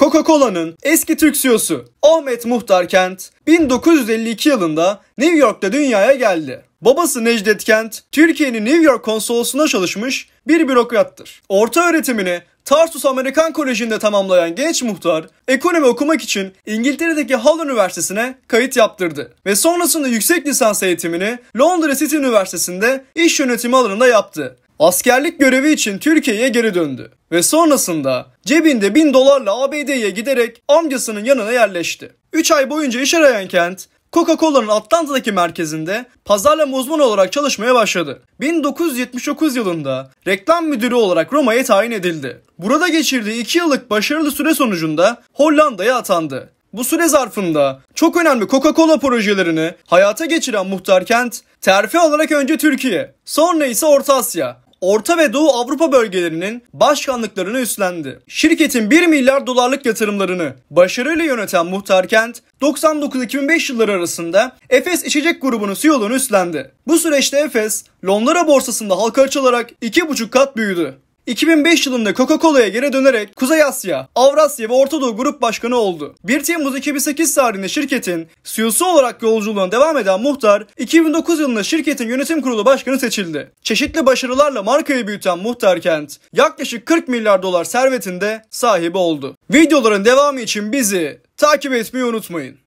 Coca-Cola'nın eski Türk CEO'su Ahmet Muhtar Kent 1952 yılında New York'ta dünyaya geldi. Babası Necdet Kent, Türkiye'nin New York konsolosluğunda çalışmış bir bürokrattır. Orta öğretimini Tarsus Amerikan Koleji'nde tamamlayan genç muhtar, ekonomi okumak için İngiltere'deki Hull Üniversitesi'ne kayıt yaptırdı. Ve sonrasında yüksek lisans eğitimini Londra City Üniversitesi'nde iş yönetimi alanında yaptı. Askerlik görevi için Türkiye'ye geri döndü. Ve sonrasında cebinde $1000'la ABD'ye giderek amcasının yanına yerleşti. 3 ay boyunca iş arayan Kent, Coca-Cola'nın Atlanta'daki merkezinde pazarlama uzmanı olarak çalışmaya başladı. 1979 yılında reklam müdürü olarak Roma'ya tayin edildi. Burada geçirdiği 2 yıllık başarılı süre sonucunda Hollanda'ya atandı. Bu süre zarfında çok önemli Coca-Cola projelerini hayata geçiren Muhtar Kent, terfi alarak önce Türkiye, sonra ise Orta Asya, Orta ve Doğu Avrupa bölgelerinin başkanlıklarını üstlendi. Şirketin $1 milyar yatırımlarını başarıyla yöneten Muhtar Kent, 99-2005 yılları arasında Efes İçecek Grubu'nun CEO'luğunu üstlendi. Bu süreçte Efes, Londra borsasında halka açılarak 2,5 kat büyüdü. 2005 yılında Coca-Cola'ya geri dönerek Kuzey Asya, Avrasya ve Orta Doğu Grup Başkanı oldu. 1 Temmuz 2008 tarihinde şirketin CEO'su olarak yolculuğuna devam eden Muhtar, 2009 yılında şirketin yönetim kurulu başkanı seçildi. Çeşitli başarılarla markayı büyüten Muhtar Kent, yaklaşık $40 milyar servetinde sahibi oldu. Videoların devamı için bizi takip etmeyi unutmayın.